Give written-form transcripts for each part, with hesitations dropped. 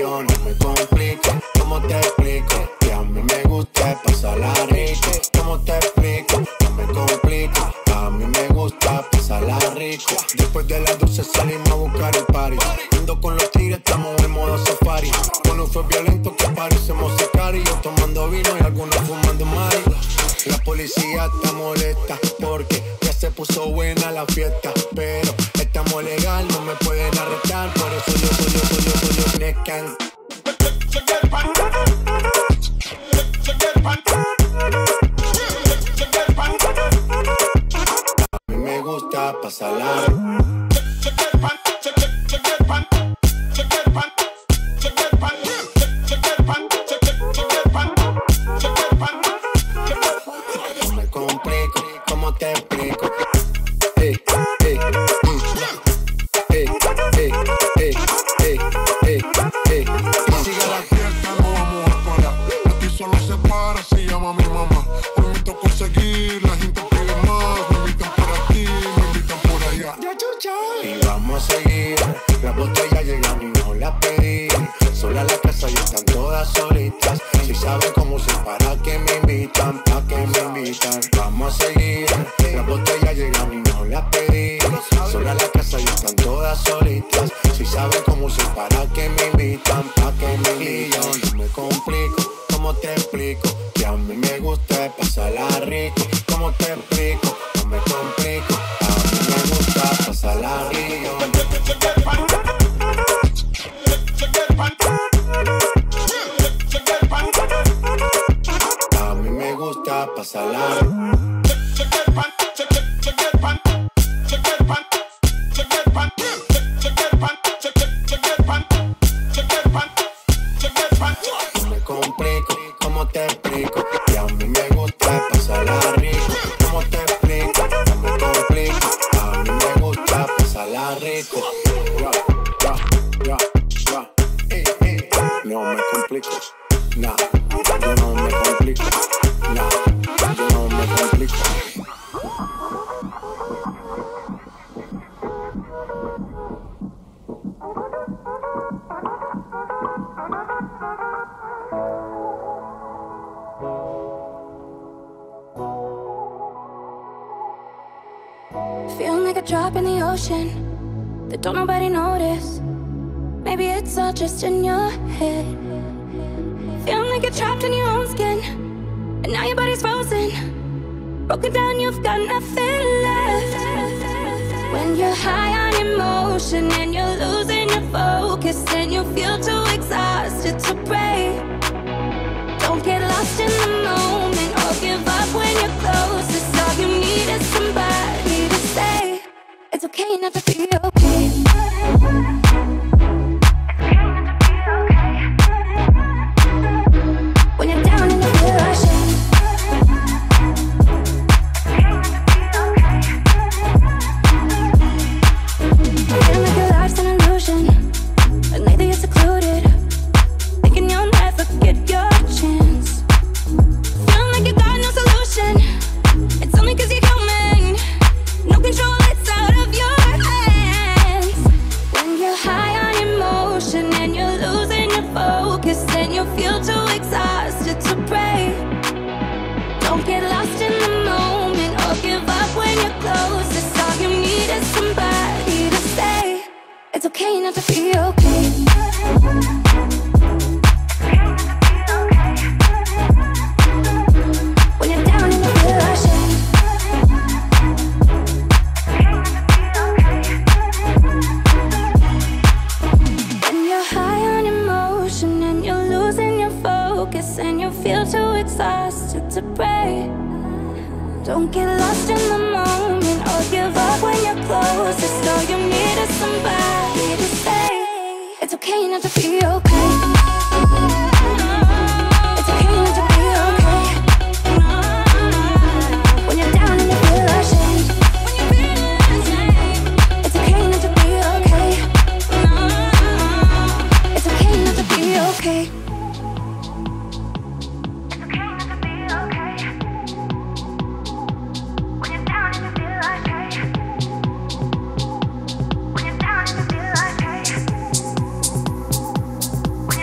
yo no me complico. ¿Cómo te explico? Que a mí me gusta pasarla rico. ¿Cómo te explico? No me complico. A mí me gusta pasarla rico. Después de las 12 salimos a buscar el party. Ando con los tigres, estamos en modo safari. Con un fue violento que parecemos sicarios. Yo tomando vino y algunos fumando mari. La policía está molesta porque ya se puso buena la fiesta. Pero estamos legal, no me pueden arrestar. Por eso yo Necan. A mí me gusta pasarla. No me complico, ¿cómo te explico? Sigue la fiesta, no vamos a parar. Aquí solo se para, se llama mi mamá. Hoy me tocó seguir, la gente pide más. Me invitan por aquí, me invitan por allá. Y vamos a seguir. Las botellas llegan y no las pedí. Sola la casa y están todas solitas. Si saben cómo se para que me invitan, pa' que me invitan. Vamos a seguir. Las botellas llegan y no las pedí. Sola la casa y están todas solitas. Si saben cómo se para que me invitan, pa' que me invitan. Y yo no me complico. ¿Cómo te explico? Que a mí me gusta pasarla rico. ¿Cómo te explico? No me complico. A mí me gusta pasarla rico. A mí me gusta pasarla. No me complico, ¿cómo te explico? Que a mí me gusta pasarla rico. ¿Cómo te explico? No me complico. A mí me gusta pasarla rico. No me complico, nah. Yo no me complico, nah. Yo no me complico. Feeling like a drop in the ocean that don't nobody notice. Maybe it's all just in your head. Feeling like you're trapped in your own skin, and now your body's frozen. Broken down, you've got nothing left. When you're high on emotion and you're losing your focus, and you feel too exhausted to pray. Don't get lost in the moment or give up when you're closest. All you need is somebody to say it's okay not to be okay. When you're down and you feel ashamed, feeling like your life's an illusion, but lately you're secluded, thinking you'll never get your chance. Feeling like you got no solution, it's only 'cause you're human. No control, it's out of your hands. When you're high on emotion and you're losing your focus, and you feel too exhausted to pray. Don't get lost in the moment or give up when you're closest. All you need is somebody to say it's okay not to be okay. When you're down and you feel ashamed, when you're high on emotion and you're losing your focus, and you feel too exhausted to pray. Don't get lost in the moment or give up when you're closest. All you need is somebody to say it's okay not to be okay. It's okay not to be okay. When you're down and you feel ashamed, it's okay not to be okay. It's okay not to be okay. When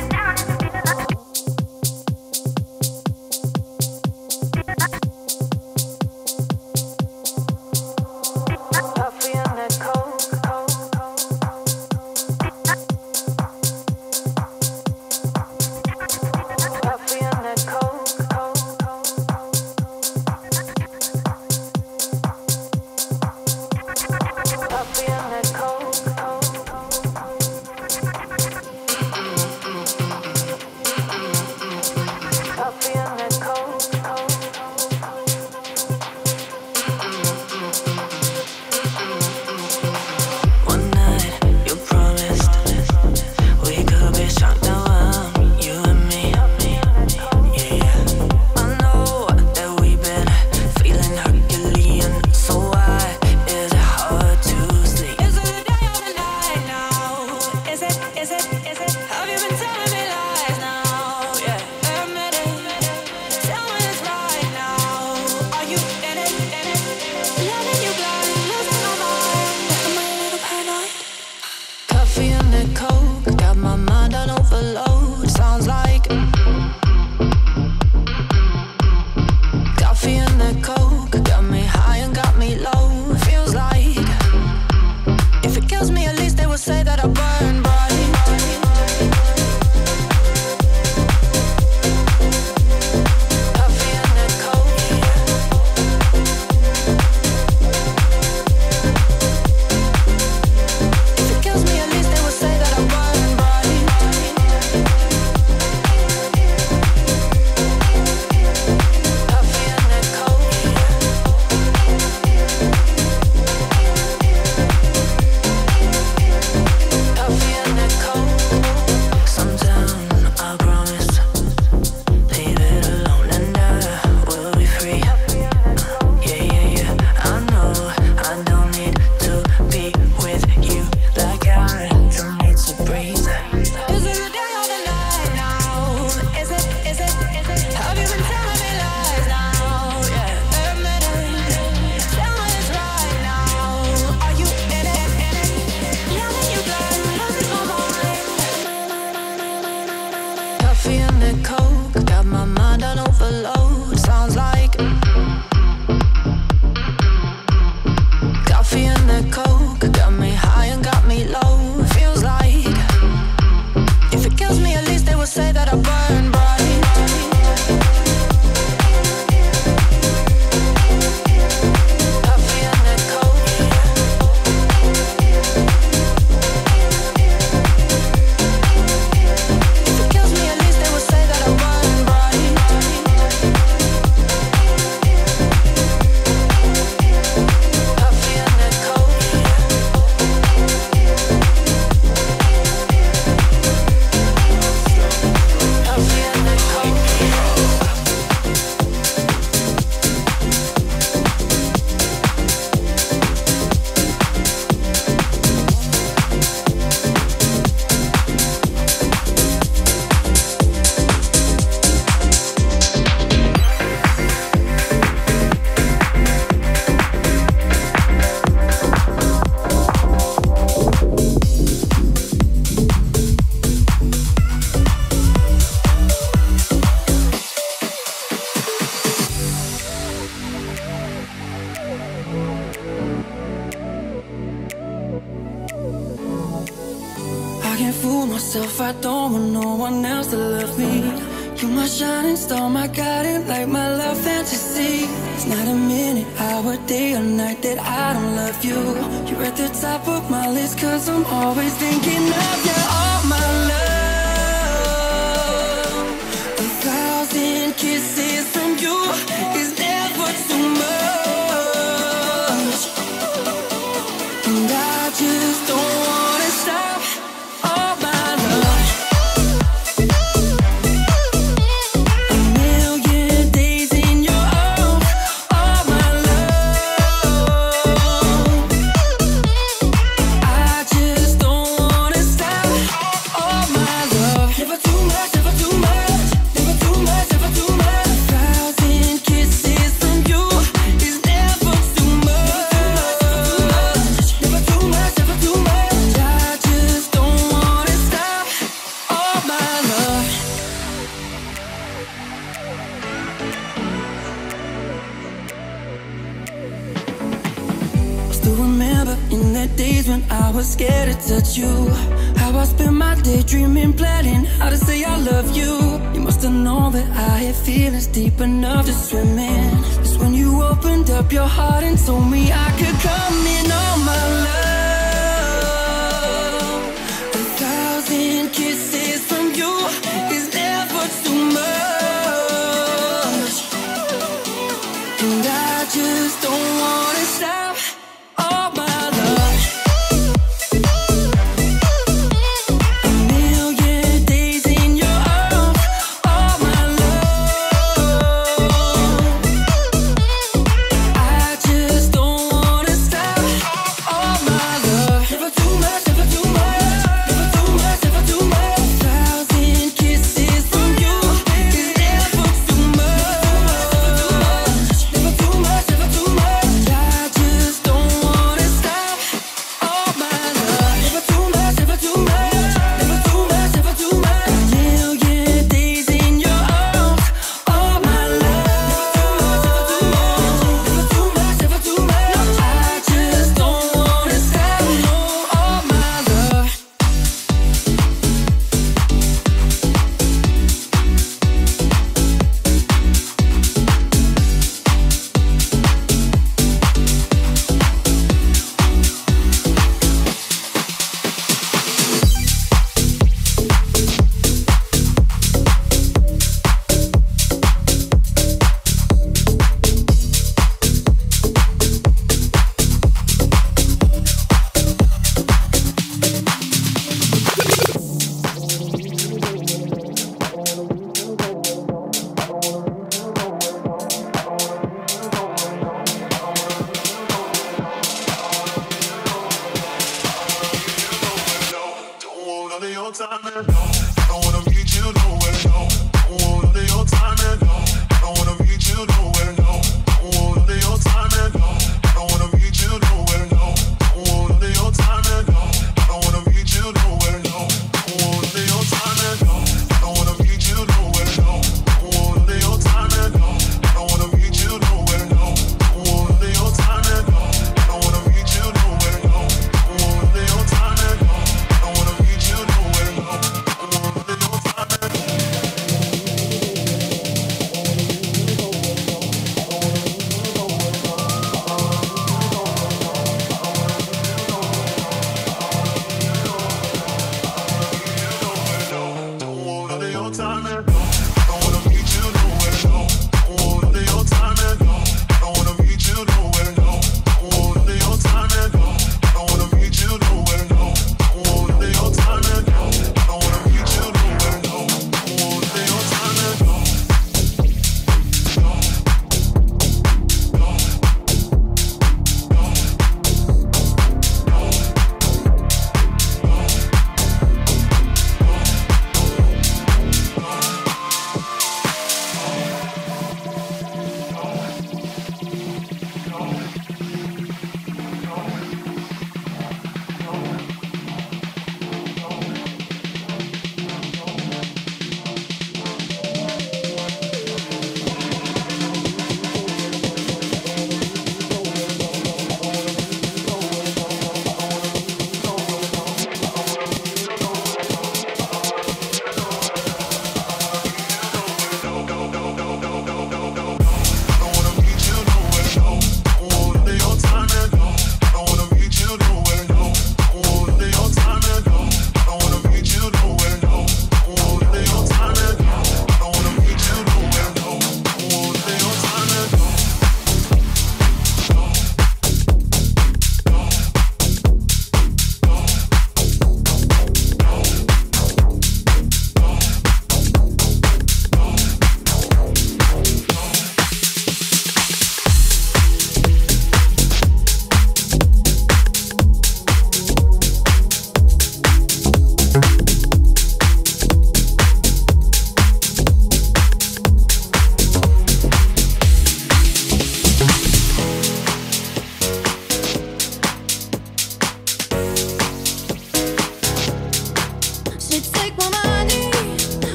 can't fool myself, I don't want no one else to love me. You're my shining star, my guiding light, my love fantasy. It's not a minute, hour, day or night that I don't love you. You're at the top of my list, cause I'm always thinking of you. All my love, 1,000 kisses from you is never too much. And I just don't wanna stop. All my love, a million days in your arms. All my love, I just don't wanna stop. All my love, never too much, never too much, never too much, never too much. 1,000 kisses from you is never too much. Never too much, never too much. I just don't wanna stop. All my love. I still remember in the days when I was scared to touch you. How I spent my day dreaming, planning how to say I love you. You must have known that I had feelings deep enough to swim in. It's when you opened up your heart and told me I could come in. All my love, 1,000 kisses from you is never too much. And I just don't wanna stop. All my love, a million days in your arms. All my love, I just don't wanna stop. All my love, never too much, never too much, never too much, never too much. 1,000 kisses from you is never too much. Never too much, never too much. I just don't wanna stop. All my love, never too much, never too much, never too much, never too much. A million days in your arms. All my love, never too much, never too much. I just don't wanna stop. No, all my love. Don't want none of your time, man. No, I don't wanna meet you nowhere. No, don't want none of your time, man. No, I don't wanna meet you nowhere. No, don't want none of your time, man. No, I don't wanna meet you nowhere. No, don't want none of your time, man. No, I don't wanna meet you nowhere. No, don't want none of your time, man. No, I don't wanna meet you nowhere. No, don't want none of your time, man. No, I don't wanna meet you nowhere. No, don't want none of your time, man. No, I don't wanna meet you nowhere. No, don't want none of your time, man. No, I don't wanna meet you nowhere. No, don't want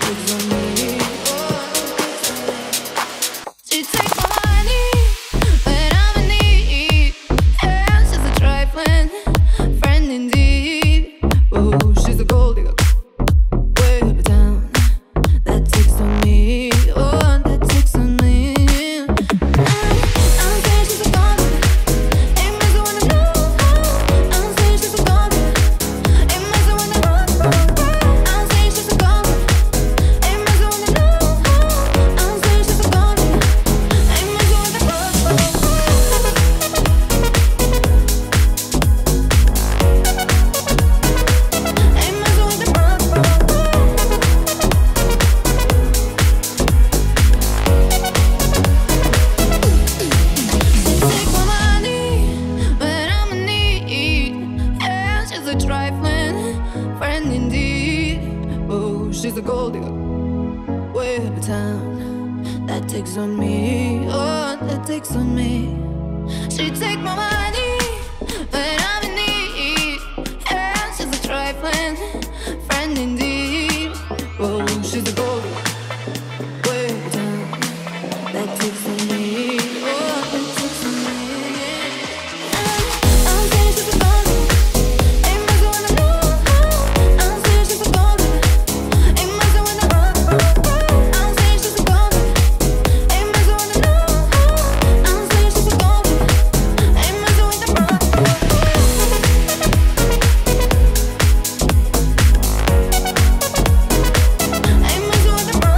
takes on me. She takes my money when I'm in need. Yeah, she's a trifling friend indeed. Oh, she's a gold digger, way uptown. That takes on me. Oh, that takes on me. I'm saying she's a gold digger. Ain't messing with a no. I'm saying she's a gold digger. Ain't messing with a no. I'm saying she's a gold digger. Ain't messing with a no. I'm saying she's a gold digger. Ain't messing with a no. Ain't messing with a no. Take my money when I'm in need. Yeah, she's a trifling friend indeed. Oh, she's a gold digger, way up town. That takes on me. Oh, that takes on me. She take my money when I'm in need. Yeah, she's a trifling friend indeed. Oh, she's a gold digger, way up town. That takes on me. Oh, that takes on me. I'm saying she's a gold digger. Ain't messing with a no. I'm saying she's a gold digger. Ain't messing with a no. I'm saying she's a gold digger. Ain't messing with a no. I'm saying she's a gold digger. Ain't messing with a no. Ain't messing with a no.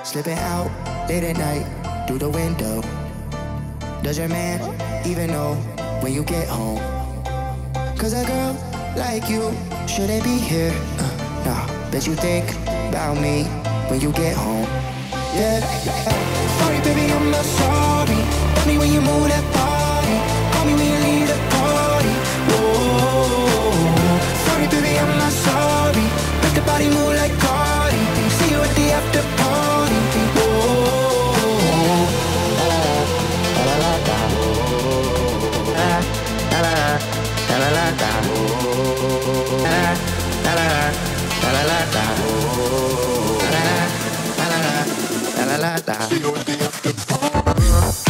Slipping out late at night through the window. Does your man even know when you get home? Cause a girl like you shouldn't be here. Nah, bet you think about me when you get home. Yeah. Sorry, baby, I'm not sorry. Tell me when you move that body. Call me when you leave the party. Whoa. Sorry, baby, I'm not sorry. Make the body move like Cardi. See you at the after party. Whoa. La la la la la la la la la. La la la la la la. La la la la. See you at the after party.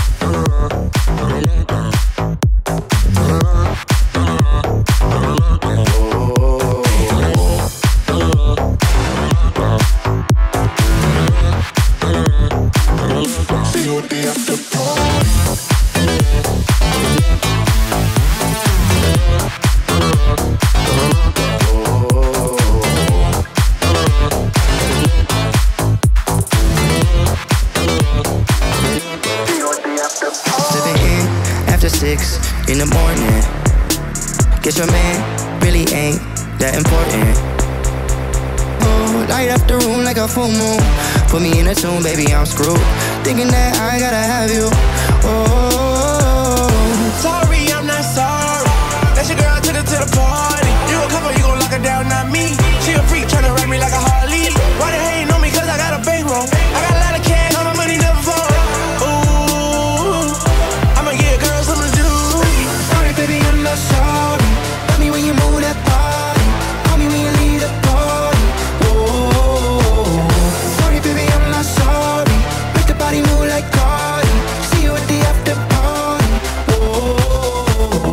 In the morning, guess your man really ain't that important. Oh, light up the room like a full moon. Put me in a tune, baby, I'm screwed. Thinking that I gotta have you. Oh, sorry, I'm not sorry. That's your girl, I took her to the party. You gon' cover, you gon' lock her down, not me. She a freak, tryna ride me like a Harley. Why they hating on me? Cause I got a bankroll. I got a lot of cash, all my money never fall. Ooh, I'ma get a girl something to do. baby, I'm not sorry. Love me when you move that body. Call me when you leave the party. Whoa. Sorry, baby, I'm not sorry. Make the body move like Cardi. See you at the after party. Whoa.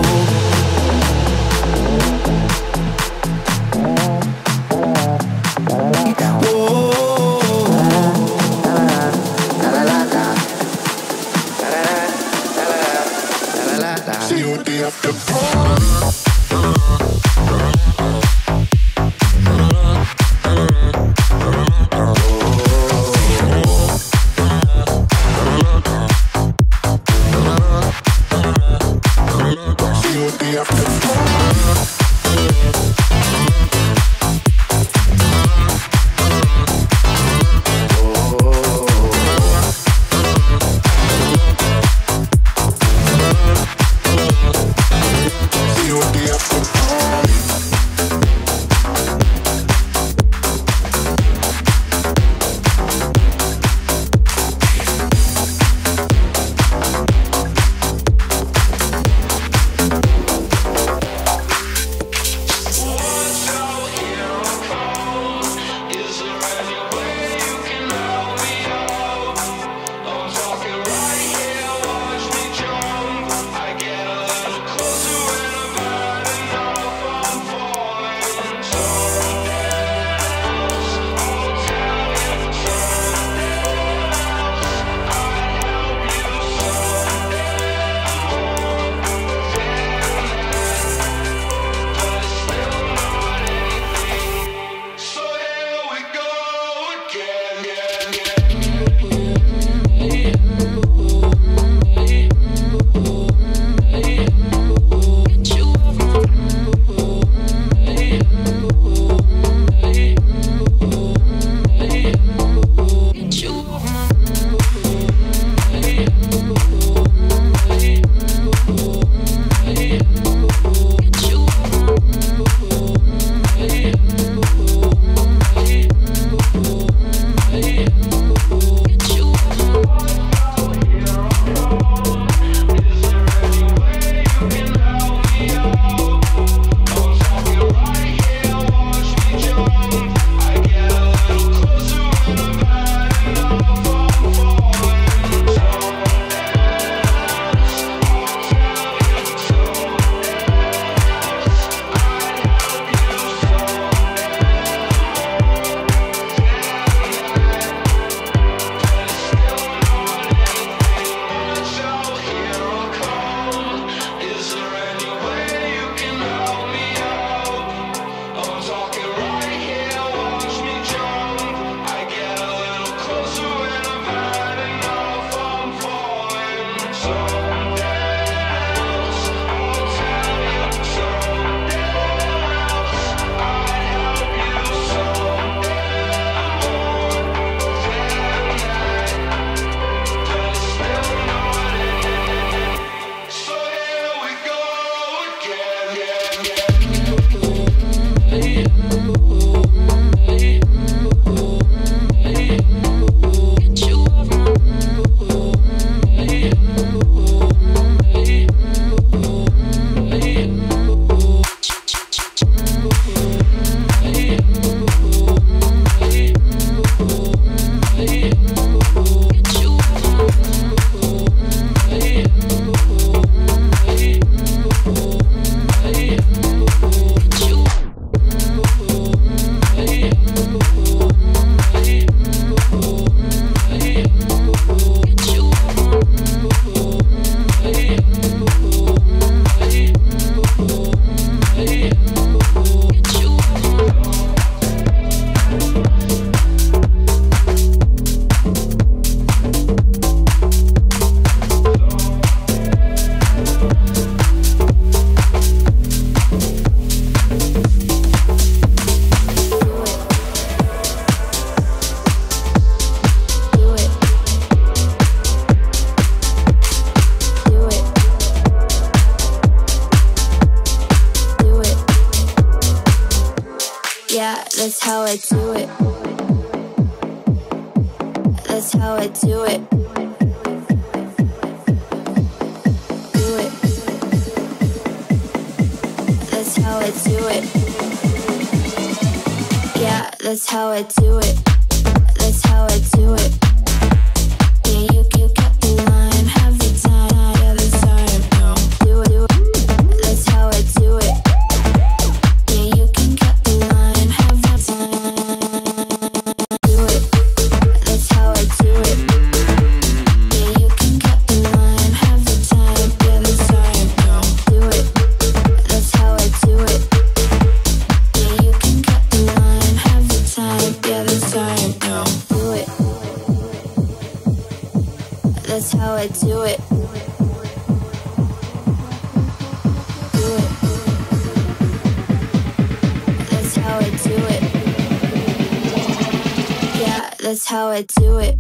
See you at the after party. That's how I do it. Do it. That's how I do it. Yeah, that's how I do it. That's how I do it. Yeah, you got the line, have the time, yeah, that's how I know. Do it. That's how I do it. Yeah, you can cut the line, have the time. Do it. That's how I do it. Yeah, you can cut the line, have the time, yeah, that's how I know. Do it. That's how I do it. Yeah, you can cut the line, have the time, yeah, that's how I know. Do it. That's how I do it. Do it. That's how I do it. Yeah, that's how I do it.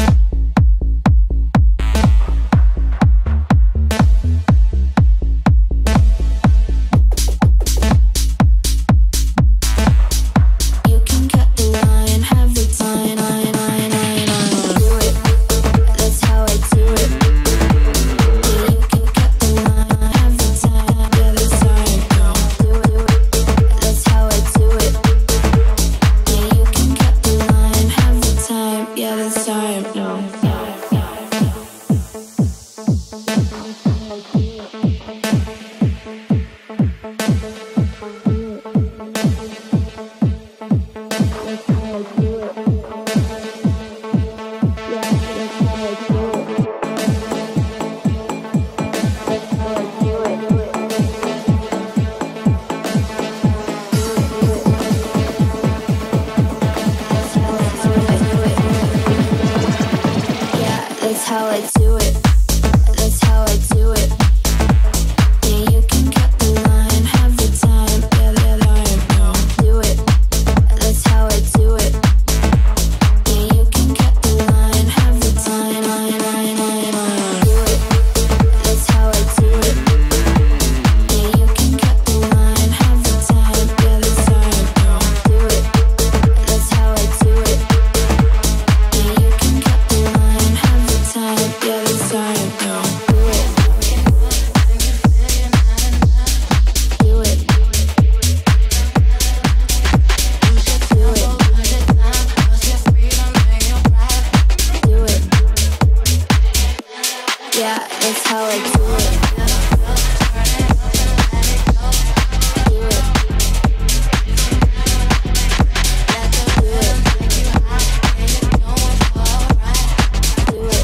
You can cut the line, have the time, do it. That's how I do it. Yeah, you can cut the line, have the time, yeah, that's how I know. Do it. That's how I do it. Yeah, you can cut the line, have the time, yeah, that's how I know. That's how I do it. That's how I do it. Yeah, you can cut the line, have the time, yeah, that I know. Do it. That's how I do it. Yeah, you can cut the line, have the time, do it. That's how I do it. Yeah, you can cut the line, have the time, yeah, that's how I know. Do it. That's how I do it. Yeah, you can cut the line, have the time, yeah, that's how I know. Do it. Do it. Do it. Do it. Yeah, that's how I do it. Do it. Do it. Do it.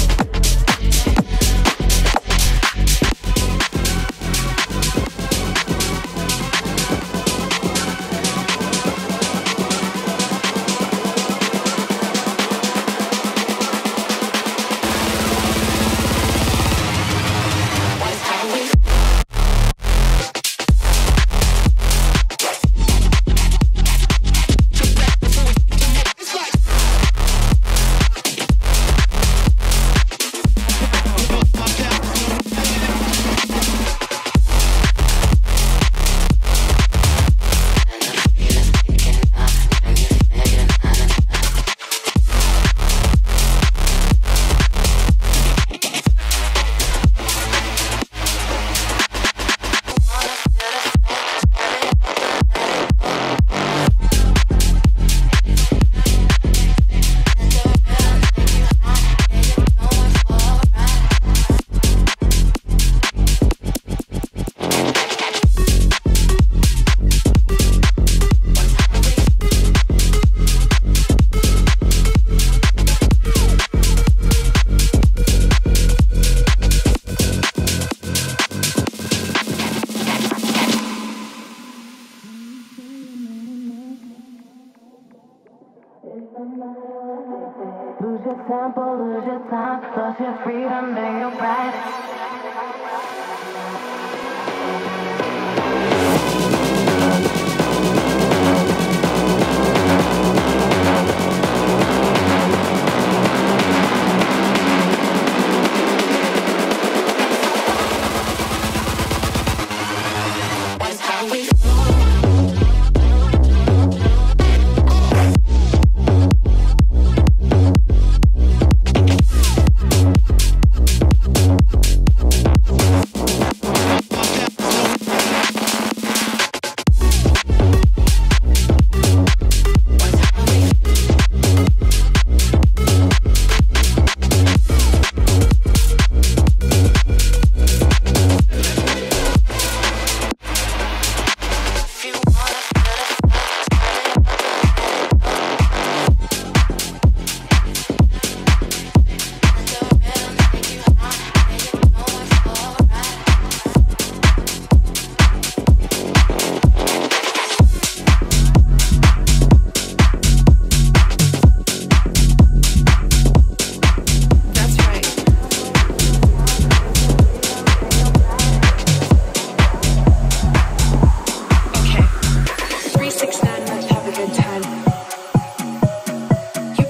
Lose your tempo, lose your time, lost your freedom and your pride.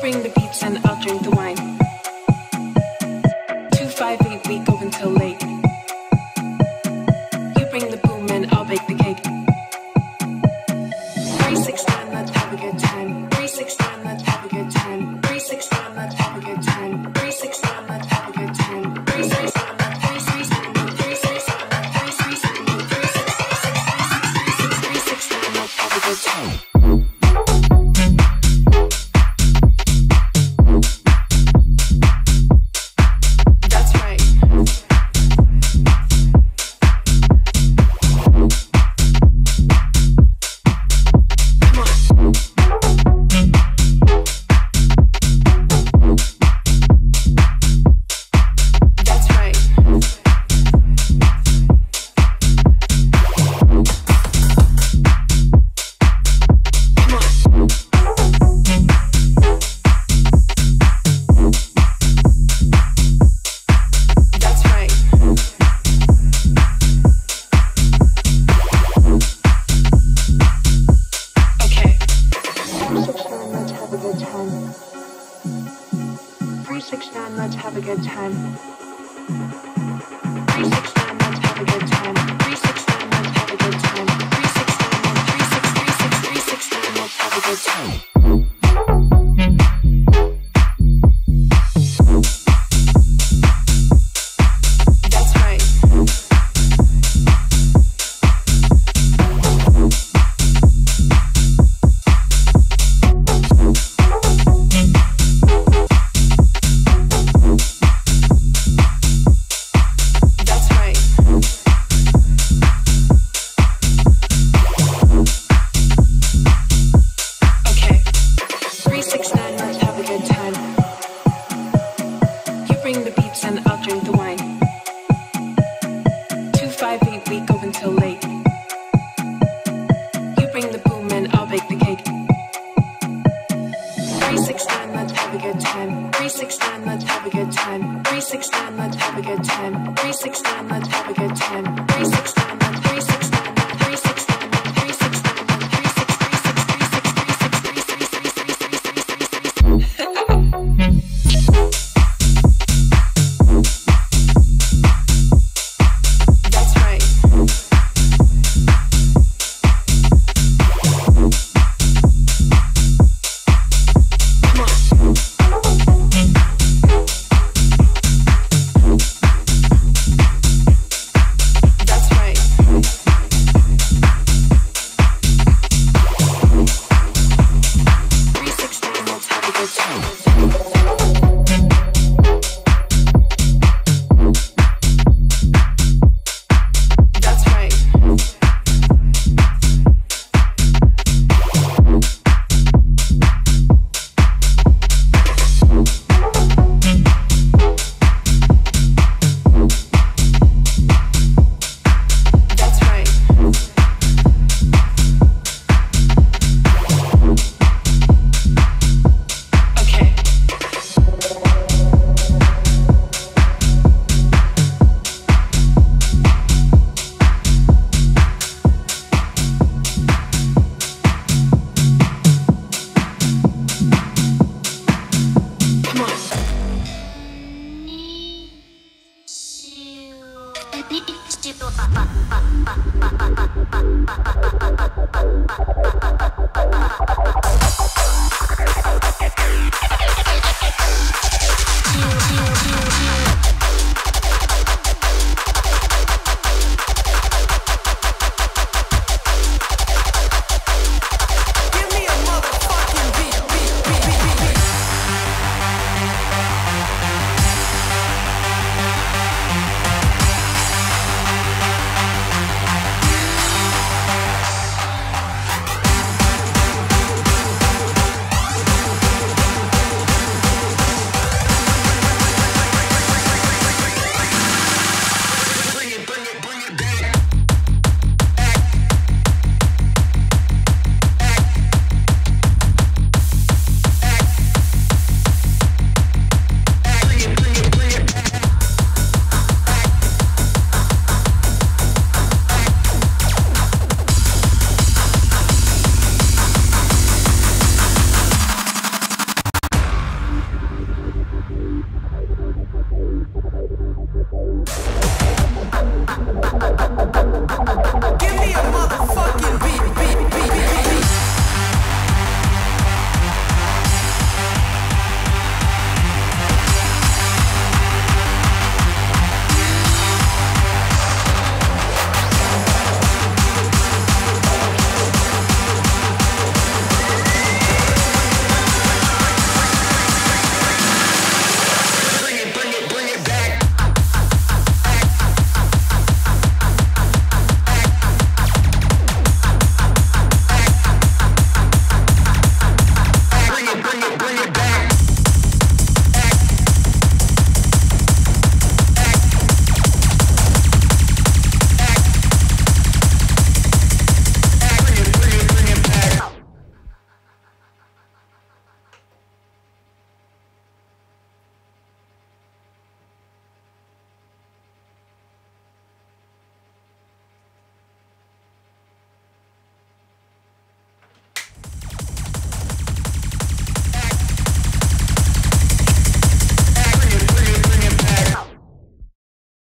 bring the beats and I'll drink the wine. 258, we go until late. You bring the boom and I'll bake the cake. 369, let's have a good time. 369, let's have a good time. 369, let's have a good time. 369, let's have a good time. 369, let's 369, let's 369, let's 369, let's 369, let's have a good time.